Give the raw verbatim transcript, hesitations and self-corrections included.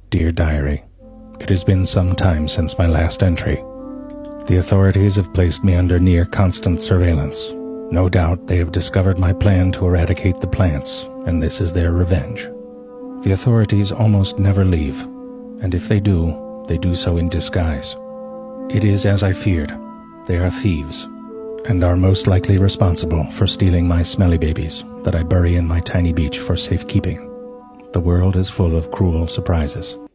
Dear Diary, it has been some time since my last entry. The authorities have placed me under near constant surveillance. No doubt they have discovered my plan to eradicate the plants, and this is their revenge. The authorities almost never leave, and if they do, they do so in disguise. It is as I feared. They are thieves, and are most likely responsible for stealing my smelly babies that I bury in my tiny beach for safekeeping. The world is full of cruel surprises.